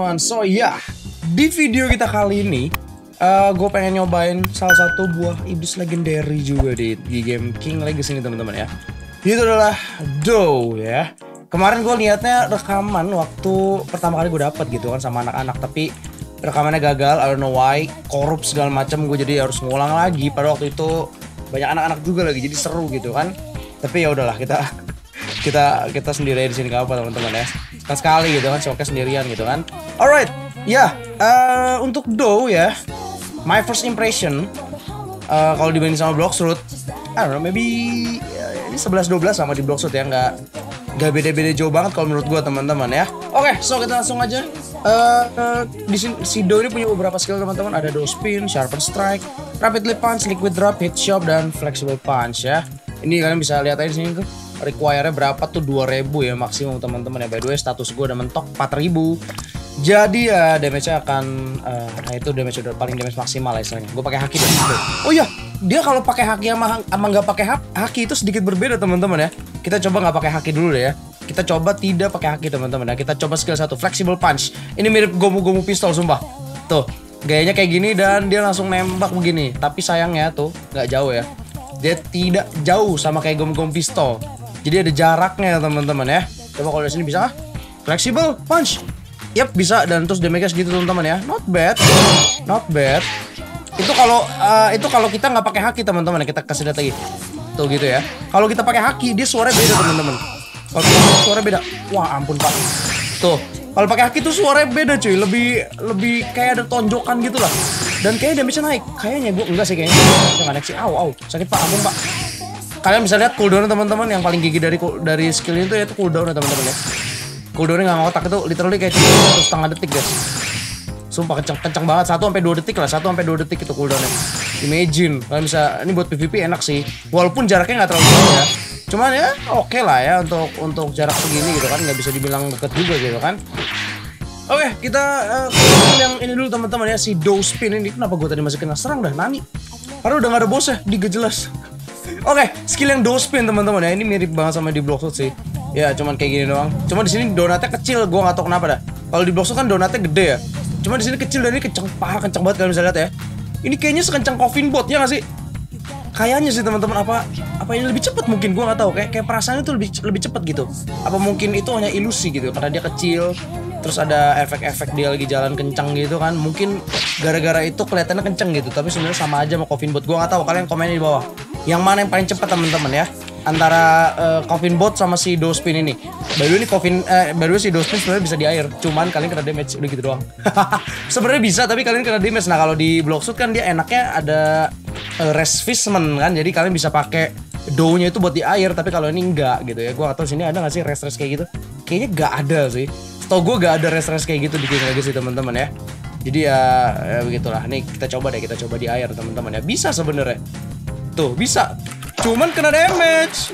teman-teman. So ya, di video kita kali ini gue pengen nyobain salah satu buah iblis legendary juga di game King Legacy ini teman-teman ya. Itu adalah Dough ya. Kemarin gue niatnya rekaman waktu pertama kali gue dapet gitu kan sama anak-anak, tapi rekamannya gagal. I don't know why, korup segala macam. Gue jadi harus ngulang lagi. Pada waktu itu banyak anak-anak juga lagi, jadi seru gitu kan. Tapi ya udahlah, kita sendiri di sini gak apa teman-teman ya. Sekali gitu kan, showcase sendirian gitu kan. Alright, ya untuk Dough ya, my first impression kalau dibanding sama Bloxroot, I don't know, maybe ini 11-12 sama di Bloxroot ya, nggak beda-beda jauh banget kalau menurut gue teman-teman ya. Oke, so kita langsung aja. Di sini si Dough ini punya beberapa skill teman-teman. Ada Dough Spin, Sharpen Strike, Rapidly Punch, Liquid Drop, Hit Shot, dan Flexible Punch ya. Ini kalian bisa lihat aja di sini tuh. Require-nya berapa tuh, 2000 ya maksimum teman-teman ya. By the way, status gue udah mentok 4000. Jadi ya damage-nya akan nah itu damage udah paling damage maksimal lah istilahnya. Gue pakai haki dan oh iya, dia kalau pakai haki sama nggak pakai haki itu sedikit berbeda teman-teman ya. Kita coba nggak pakai haki dulu deh ya. Kita coba tidak pakai haki teman-teman ya. Kita coba skill 1 Flexible Punch. Ini mirip gomu-gomu pistol sumpah. Tuh, gayanya kayak gini dan dia langsung nembak begini. Tapi sayangnya tuh nggak jauh ya. Dia tidak jauh sama kayak gomu-gomu pistol. Jadi ada jaraknya teman-teman ya. Coba kalau dari sini bisa kah? Flexible Punch. Yap, bisa, dan terus damage-nya segitu teman-teman ya. Not bad. Not bad. Itu kalau kita nggak pakai haki teman-teman ya, kita kasih lihat lagi. Tuh gitu ya. Kalau kita pakai haki dia suaranya beda teman-teman. Kalau suaranya beda. Wah, ampun Pak. Tuh. Kalau pakai haki tuh suaranya beda cuy. Lebih kayak ada tonjokan gitu lah. Dan kayaknya damage-nya naik. Kayaknya gue enggak sih kayaknya. Enggak naik sih. Au. Sakit Pak, ampun Pak. Kalian bisa lihat cooldown teman-teman, yang paling gigi dari skill itu yaitu cooldown teman-teman ya. Cooldownnya nggak ngotak, itu literally kayak cuma 1,5 detik guys. Sumpah kenceng banget, 1-2 detik lah, 1-2 detik itu cooldownnya. Imagine, kalian bisa, ini buat PvP enak sih. Walaupun jaraknya nggak terlalu jauh ya. Cuman ya oke lah ya untuk jarak segini gitu kan, nggak bisa dibilang deket juga gitu kan. Oke, kita yang ini dulu teman-teman ya, si Dough Spin ini. Kenapa gue tadi masih kena serang dah, Nani? Karena udah nggak ada bosnya, gak jelas. Oke, skill yang Dough Spin teman-teman ya, ini mirip banget sama di Bloxroot sih. Ya cuman kayak gini doang. Cuma di sini donatnya kecil, gua nggak tahu kenapa dah. Kalau di Bloxroot kan donatnya gede ya. Cuma di sini kecil dan ini kenceng banget kalian bisa lihat ya. Ini kayaknya sekencang Coffin Bot ya nggak sih? Kayaknya sih teman-teman, apa ini lebih cepat mungkin, gua nggak tahu. Kayak perasaannya tuh lebih cepat gitu. Apa mungkin itu hanya ilusi gitu karena dia kecil. Terus ada efek-efek dia lagi jalan kencang gitu kan. Mungkin gara-gara itu kelihatannya kenceng gitu. Tapi sebenarnya sama aja sama Coffin Bot. Gua nggak tahu, kalian komen di bawah. Yang mana yang paling cepat teman-teman ya? Antara Coffin Bot sama si Dough Spin ini. By the way si Dough Spin sebenarnya bisa di air. Cuman kalian kena damage udah gitu doang. Sebenarnya bisa tapi kalian kena damage. Nah, kalau di Bloxroot kan dia enaknya ada rest fishman kan. Jadi kalian bisa pakai Dough-nya itu buat di air, tapi kalau ini enggak gitu ya. Gua nggak tahu sini ada nggak sih rest kayak gitu. Kayaknya nggak ada sih. Setahu gue nggak ada rest kayak gitu di King Legacy teman-teman ya. Jadi ya begitulah. Nih kita coba di air teman-teman ya. Bisa sebenarnya. Tuh, bisa. Cuman kena damage.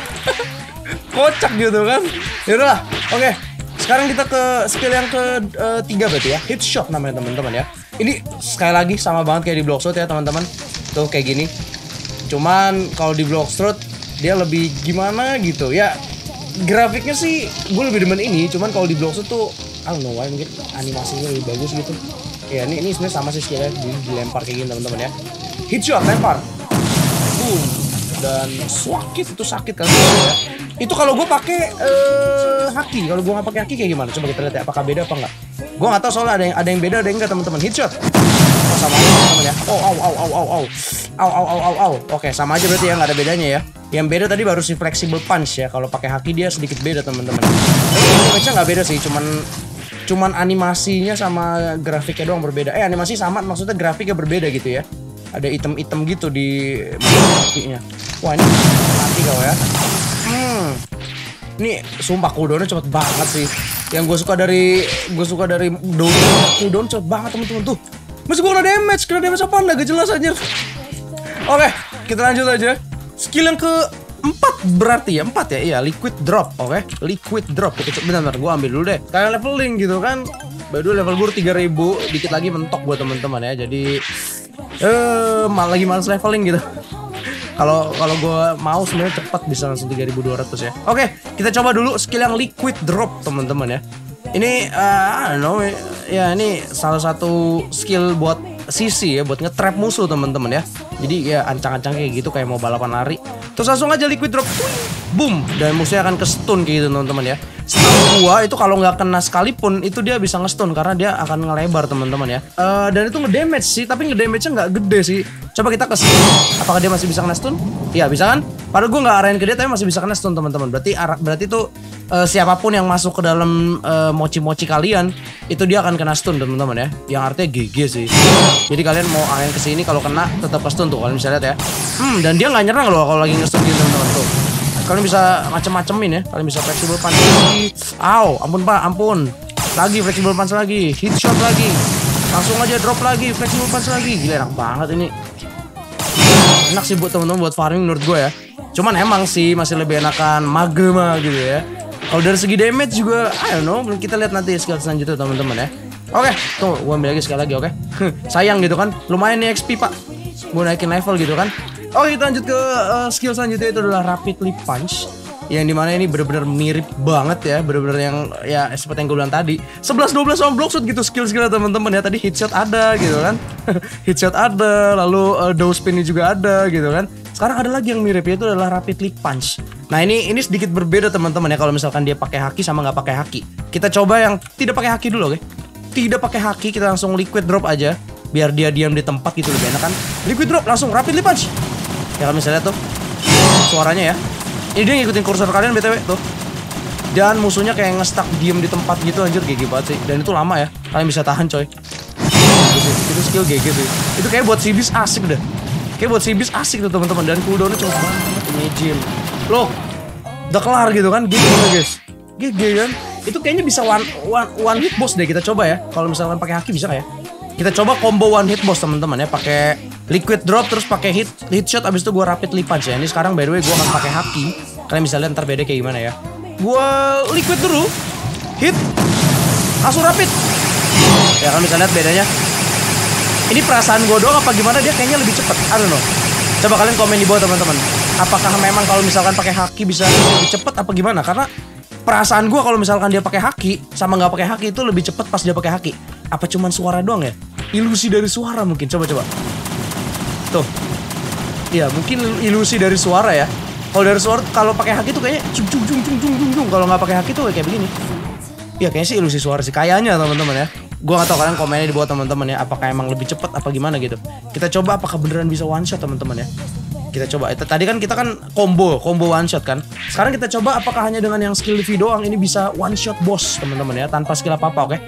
Kocak gitu kan. Yaudahlah. Oke. Sekarang kita ke skill yang ke-3 berarti ya. Hit Shot namanya teman-teman ya. Ini sekali lagi sama banget kayak di Bloxroot ya teman-teman. Tuh kayak gini. Cuman kalau di Bloxroot dia lebih gimana gitu ya. Grafiknya sih gue lebih demen ini. Cuman kalau di Bloxroot tuh I don't know why, mungkin animasinya lebih bagus gitu. Ya ini sebenarnya sama sih skillnya, dilempar kayak gini teman-teman ya. Hit Shot, lempar. Boom. Dan sakit kan ya. Itu kalau gue pakai haki. Kalau gue nggak pakai haki kayak gimana? Coba kita lihat ya, apakah beda apa enggak. Gue nggak tahu soalnya ada yang beda ada yang enggak teman-teman. Hit Shot. Oh, sama aja teman-teman ya. Au. Oke, sama aja berarti ya, nggak ada bedanya ya. Yang beda tadi baru si Flexible Punch ya. Kalau pakai haki dia sedikit beda teman-teman. Damage-nya nggak beda sih, cuman animasinya sama grafiknya doang berbeda. Animasi sama, maksudnya grafiknya berbeda gitu ya. Ada item-item gitu di kakinya. Wah, ini mati kau ya. Ini sumpah cooldownnya cepet banget sih. Yang gue suka dari Dough, cooldown cepet banget temen-temen tuh. Masih gue kena damage apa enggak gak jelas aja. Oke, kita lanjut aja. Skill yang ke-4 berarti ya, 4 ya. Iya, Liquid Drop. Oke, Liquid Drop. Bentar, gue ambil dulu deh. Kayak leveling gitu kan. Baru level gue 3000, dikit lagi mentok buat teman-teman ya. Jadi lagi males leveling gitu. Kalau gue mau sebenarnya cepat bisa langsung 3200 ya. Oke, kita coba dulu skill yang Liquid Drop teman-teman ya. Ini I don't know, ya ini salah satu skill buat CC ya, buat nge-trap musuh teman-teman ya. Jadi ya ancang-ancang kayak gitu kayak mau balapan lari. Terus langsung aja liquid drop, boom, dan musuhnya akan ke stun kayak gitu teman-teman ya. Setahu gua itu kalau nggak kena sekalipun itu dia bisa nge-stun karena dia akan ngelebar teman-teman ya. Dan itu ngedamage sih, tapi ngedamage-nya nggak gede sih. Coba kita ke sini. Apakah dia masih bisa kena stun? Iya bisa kan? Padahal gue nggak arahin ke dia tapi masih bisa kena stun teman-teman. Berarti tuh siapapun yang masuk ke dalam mochi-mochi kalian itu dia akan kena stun teman-teman ya. Yang artinya GG sih. Jadi kalian mau arahin ke sini kalau kena tetap ke stun tuh kalian bisa lihat ya. Dan dia nggak nyerang loh kalau lagi nge-stun gitu teman-teman tuh. Kalian bisa macem-macemin ya. Kalian bisa flexible punch lagi. Aw, ampun pak, ampun. Lagi flexible punch lagi, hit shot lagi. Langsung aja drop lagi, flexible punch lagi. Gila enak banget ini. Enak sih buat teman-teman buat farming menurut gue ya. Cuman emang sih masih lebih enakan magma gitu ya. Kalau dari segi damage juga, I don't know, kita lihat nanti skill selanjutnya teman-teman ya. Oke, tuh gue ambil lagi sekali lagi oke. Sayang gitu kan, lumayan nih XP pak. Gue naikin level gitu kan. Oke kita lanjut ke skill selanjutnya itu adalah rapidly punch. Yang dimana ini bener-bener mirip banget ya. Bener-bener yang ya seperti yang gue bilang tadi 11-12 sama block shot gitu skill-skillnya teman-teman ya. Tadi hit shot ada gitu kan. Hit shot ada. Lalu dow spin juga ada gitu kan. Sekarang ada lagi yang mirip yaitu adalah rapidly punch. Nah ini sedikit berbeda teman-teman ya. Kalau misalkan dia pakai haki sama nggak pakai haki. Kita coba yang tidak pakai haki dulu oke. Tidak pakai haki kita langsung liquid drop aja. Biar dia diam di tempat gitu lebih enak kan. Liquid drop langsung rapidly punch. Ya kalau misalnya tuh suaranya ya. Ini dia ngikutin kursor kalian BTW tuh. Dan musuhnya kayak nge-stuck diem di tempat gitu anjir GG banget sih. Dan itu lama ya. Kalian bisa tahan coy. Itu skill GG sih. Itu kayak buat Sibis asik deh. Kayak buat Sibis asik tuh teman-teman. Dan cooldownnya cepet banget. Imagine. Loh. Udah kelar gitu kan. GG guys. GG kan. Itu kayaknya bisa one hit boss deh. Kita coba ya. Kalau misalkan pakai haki bisa gak ya? Kita coba combo one hit boss teman-teman ya. Pakai liquid drop terus pakai hit shot abis itu gue rapidly punch ya. Ini sekarang by the way gue akan pakai haki. Kalian bisa lihat ntar beda kayak gimana ya. Gue liquid dulu, hit, langsung rapid. Ya kalian bisa lihat bedanya. Ini perasaan gue doang apa gimana dia kayaknya lebih cepet. I don't know. Coba kalian komen di bawah teman-teman. Apakah memang kalau misalkan pakai haki bisa lebih cepet apa gimana? Karena perasaan gue kalau misalkan dia pakai haki sama nggak pakai haki itu lebih cepet pas dia pakai haki. Apa cuman suara doang ya? Ilusi dari suara mungkin. Coba. Tuh. Iya, mungkin ilusi dari suara ya. Kalau dari suara kalau pakai haki tuh kayaknya cung. Kalau nggak pakai haki tuh kayak begini. Iya, kayaknya sih ilusi suara sih kayaknya teman-teman ya. Gua nggak tahu kalian komennya di bawah teman-teman ya. Apakah emang lebih cepat apa gimana gitu. Kita coba apakah beneran bisa one shot teman-teman ya. Kita coba. Tadi kan kita kan combo one shot kan. Sekarang kita coba apakah hanya dengan yang skill V doang ini bisa one shot boss teman-teman ya tanpa skill apa-apa oke.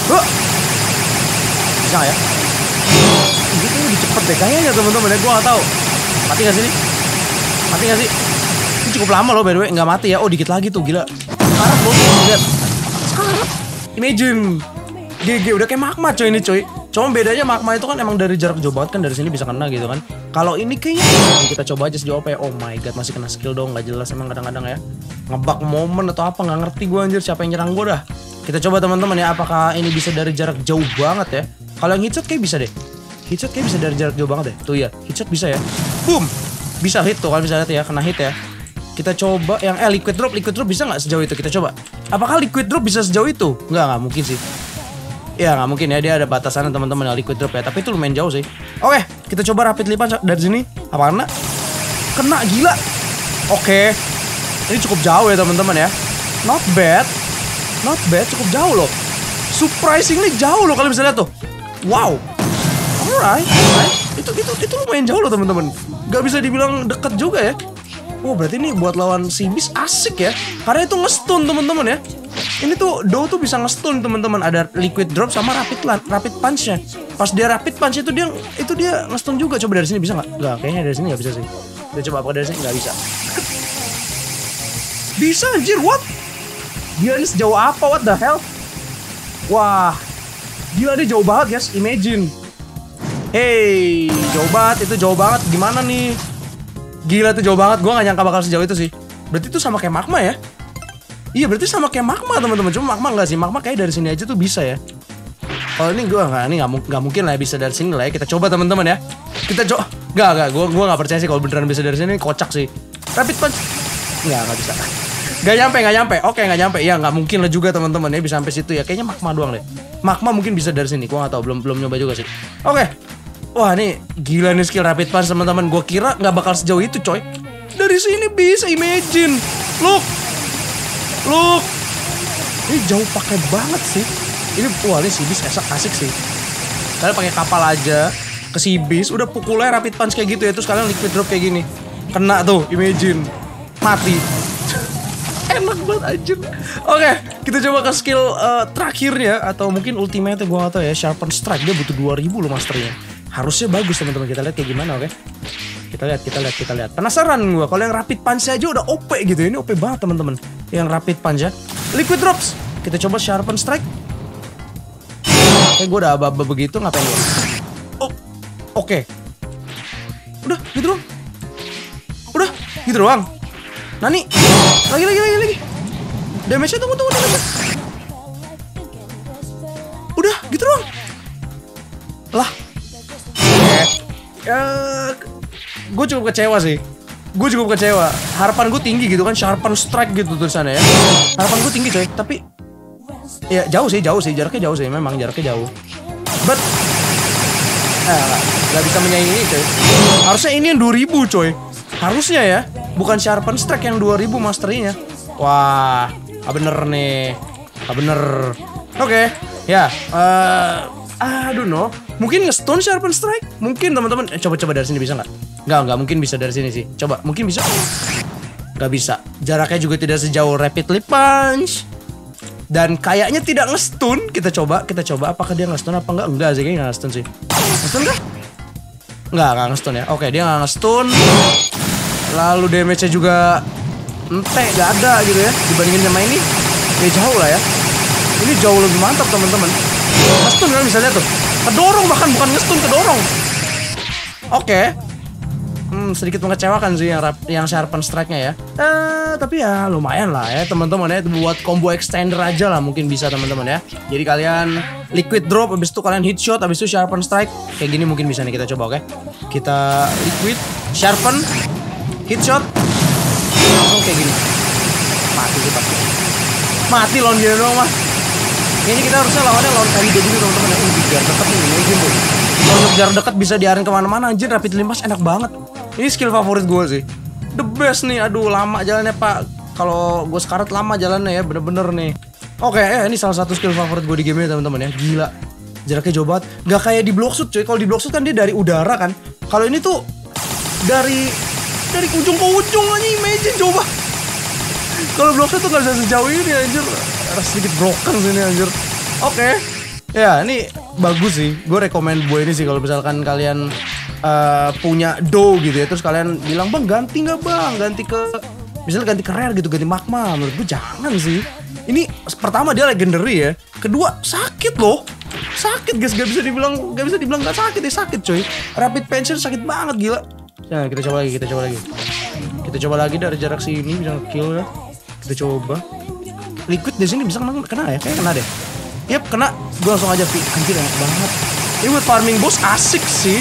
Bisa gak ya? Gitu lebih cepet deh kayaknya teman-teman ya. Gue gak tahu. Mati gak sih ini? Mati gak sih? Ini cukup lama loh by the way. Gak mati ya. Oh dikit lagi tuh gila. Sekarang loh. Lihat. Sekarang. Imagine. GG udah kayak magma coy ini coy. Cuma bedanya magma itu kan emang dari jarak jauh banget kan. Dari sini bisa kena gitu kan. Kalau ini kayaknya kita coba aja sejauh apa ya. Oh my god masih kena skill dong. Gak jelas emang kadang-kadang ya. Ngebug momen atau apa. Gak ngerti gue anjir siapa yang nyerang gue dah. Kita coba teman-teman ya. Apakah ini bisa dari jarak jauh banget ya. Kalau yang hit shot kayak bisa deh. Hit shot kayak bisa dari jarak jauh banget deh. Tuh ya, hit shot bisa ya. Boom. Bisa hit tuh, kalian bisa lihat ya, kena hit ya. Kita coba yang liquid drop bisa nggak sejauh itu? Kita coba. Apakah liquid drop bisa sejauh itu? Nggak mungkin sih. Ya nggak mungkin ya, dia ada batasannya teman-teman ya liquid drop ya. Tapi itu lumayan jauh sih. Oke, kita coba rapid punch dari sini. Apa kena? Kena gila. Oke. Ini cukup jauh ya teman-teman ya. Not bad, cukup jauh loh. Surprisingly jauh loh kalian bisa lihat tuh. Wow. Alright. Itu lumayan jauh loh teman-teman. Gak bisa dibilang deket juga ya. Oh berarti ini buat lawan Sibis asik ya. Karena itu nge-stun teman-teman ya. Ini tuh dow tuh bisa nge-stun teman-teman. Ada liquid drop sama rapid punch-nya. Pas dia rapid punch itu dia nge-stun juga. Coba dari sini bisa nggak? Nggak, kayaknya dari sini nggak bisa sih. Kita coba apa dari sini nggak bisa. Bisa anjir, what? Gila ini sejauh apa, what the hell? Wah, gila dia jauh banget guys, imagine. Hey, jauh banget, itu jauh banget. Gimana nih? Gila itu jauh banget, gue gak nyangka bakal sejauh itu sih. Berarti itu sama kayak magma ya? Iya berarti sama kayak magma teman-teman. Cuma magma enggak sih, magma kayak dari sini aja tuh bisa ya. Kalau ini gue nggak mungkin lah bisa dari sini lah ya. Kita coba teman-teman ya. Kita coba. Gue nggak percaya sih kalau beneran bisa dari sini, kocak sih. Rapid punch. Nggak bisa. Gak nyampe. Oke, gak nyampe. Ya nggak mungkin lah juga teman-teman ya bisa sampai situ ya. Kayaknya magma doang deh. Magma mungkin bisa dari sini. Gua nggak tahu, belum nyoba juga sih. Oke. Wah, nih gila nih skill rapid punch teman-teman. Gua kira nggak bakal sejauh itu, coy. Dari sini bisa, imagine. Look. Ini jauh pakai banget sih. Ini wah, ini si bis asik sih. Kalian pakai kapal aja ke si bis, udah pukulnya rapid punch kayak gitu ya. Terus kalian liquid drop kayak gini. Kena tuh, imagine. Mati. Enak banget aja. Oke, kita coba ke skill terakhirnya atau mungkin ultimate gue gak tau ya. Sharpen Strike, dia butuh 2000 loh masternya. Harusnya bagus teman-teman, kita lihat kayak gimana. Oke, kita lihat. Penasaran gue kalau yang rapid punch aja udah OP gitu ya. Ini OP banget teman-teman. Yang rapid punch ya. Liquid drops. Kita coba Sharpen Strike. Kayak gue udah aba-aba begitu, ngapain gue? Oh, oke. Udah gitu doang. Nani, lagi. Damage-nya tunggu damage-nya. Udah, gitu doang. Lah. Gue cukup kecewa sih. Harapan gue tinggi gitu kan, Sharpen Strike gitu tulisannya ya. Harapan gue tinggi coy, tapi ya jauh sih, jaraknya jauh sih, memang jaraknya jauh. But gak bisa menyaingi ini coy. Harusnya ini yang 2000 coy. Harusnya ya, bukan Sharpen Strike yang 2000 masterinya. Wah, bener nih. Bener. Oke, ya. I don't know. Mungkin nge-stun Sharpen Strike? Mungkin teman-teman. Coba dari sini bisa nggak? Nggak mungkin bisa dari sini sih. Coba, mungkin bisa. Nggak bisa. Jaraknya juga tidak sejauh Rapidly Punch. Dan kayaknya tidak nge-stun. Kita coba. Apakah dia nge-stun apa enggak? Enggak sih, kayaknya nggak nge-stun sih. Nge-stun kah? Nggak nge-stun ya. Oke, dia nggak nge-stun. Lalu damage-nya juga nggak ada gitu ya. Dibandingin sama ini, ya jauh lah ya. Ini jauh lebih mantap teman-teman. Nge-stun kan misalnya tuh. Kedorong bahkan, bukan nge-stun, kedorong. Oke. Sedikit mengecewakan sih yang Sharpen Strike-nya ya. Tapi ya lumayan lah ya teman-teman ya. Buat combo extender aja lah mungkin bisa teman-teman ya. Jadi kalian liquid drop, habis itu kalian hit shot, habis itu Sharpen Strike. Kayak gini mungkin bisa nih kita coba, oke. Kita liquid, sharpen, hit shot, langsung kayak gini. Mati sih pasti. Mati lawan dia doang mah. Kayaknya kita harusnya lawannya lawan Kaido dulu teman-teman ya. Ini jarak dekat nih, imagine tuh. Kalau untuk jarak dekat bisa diarahin kemana-mana anjir. Rapid Limbas enak banget. Ini skill favorit gue sih. The best nih. Aduh lama jalannya pak. Kalau gue sekarat lama jalannya ya, bener-bener nih. Oke, ini salah satu skill favorit gue di game ini teman-teman ya. Gila. Jaraknya jauh banget. Gak kayak di Bloxhoot coy. Kalau di Bloxhoot kan dia dari udara kan. Kalau ini tuh dari ujung ke ujung aja, imagine coba. Kalau Bloxhoot tuh gak bisa sejauh ini anjir. Sedikit broken sini anjir. Oke. Ya ini bagus sih. Gue rekomend buat ini sih kalau misalkan kalian punya dough gitu ya. Terus kalian bilang, bang ganti nggak bang? Misalnya ganti ke rare gitu, ganti magma. Menurut gue jangan sih. Ini pertama dia legendary ya. Kedua sakit loh. Sakit guys, gak bisa dibilang gak sakit ya, sakit coy. Rapid pension sakit banget gila. Nah kita coba lagi. Kita coba lagi dari jarak sini bisa kill ya. Kita coba. Liquid di sini bisa kena ya? Kayaknya kena deh. Yap, kena. Gue langsung aja anjir enak banget. Ini buat farming boss asik sih.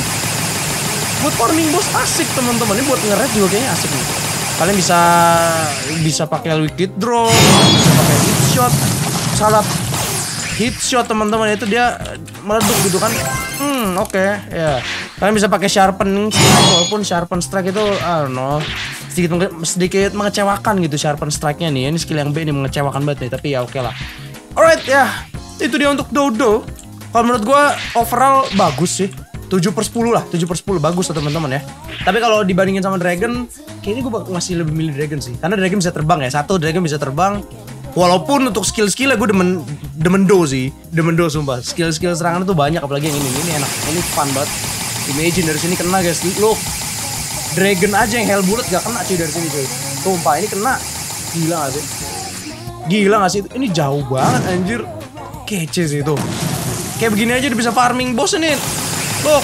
Teman-teman. Ini buat nge-raid juga kayaknya asik nih. Kalian bisa pakai liquid drop, bisa pakai hit shot. Salah hit shot teman-teman, itu dia meleduk gitu kan. Oke, ya. Kalian bisa pakai sharpen strike, walaupun sharpen strike itu I don't know, sedikit mengecewakan gitu sharpen strike-nya nih. Ini skill yang B ini mengecewakan banget nih, tapi ya oke lah. Alright ya. Itu dia untuk Dodo. Kalau menurut gue overall bagus sih. 7/10 lah, 7/10 bagus lah teman-teman ya. Tapi kalau dibandingin sama Dragon, kayaknya gue masih lebih milih Dragon sih. Karena Dragon bisa terbang ya. Dragon bisa terbang. Walaupun untuk skill-skillnya gue demen Do sih. Demen Do sumpah. Skill-skill serangan itu banyak, apalagi yang ini enak. Ini fun banget. Imagine dari sini kena guys. Loh. Dragon aja yang hell bullet gak kena cuy dari sini cuy. Sumpah ini kena. Gila gak sih? Ini jauh banget anjir. Kece sih itu. Kayak begini aja udah bisa farming boss nih. Loh.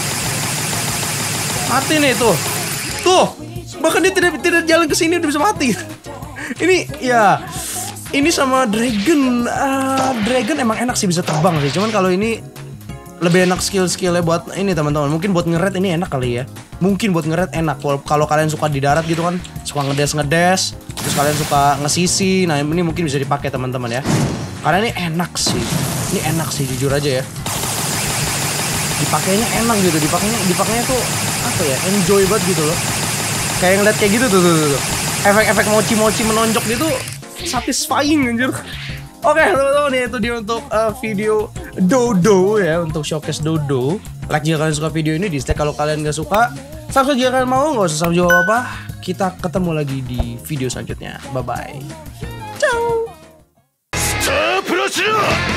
Mati nih tuh. Bahkan dia tidak jalan ke sini udah bisa mati. Ini ya. Ini sama Dragon. Dragon emang enak sih bisa terbang sih. Cuman kalau ini lebih enak skill-skillnya buat ini teman-teman. Mungkin buat nge-raid ini enak kali ya. Mungkin buat nge-raid enak. Kalau kalian suka di darat gitu kan, suka ngedes. terus kalian suka nge-CC, nah ini mungkin bisa dipakai teman-teman ya. Karena ini enak sih. Ini enak sih jujur aja ya. Dipakainya enak gitu, dipakainya tuh apa ya? Enjoy banget gitu loh. Kayak ngeliat kayak gitu tuh. Efek-efek mochi-mochi menonjok gitu satisfying anjir. Oke, teman-teman ya itu dia untuk video Dodo ya, untuk showcase Dodo. Like jika kalian suka video ini, dislike kalau kalian gak suka. Subscribe jika kalian mau, gak usah subscribe juga apa-apa. Kita ketemu lagi di video selanjutnya. Bye-bye. Ciao.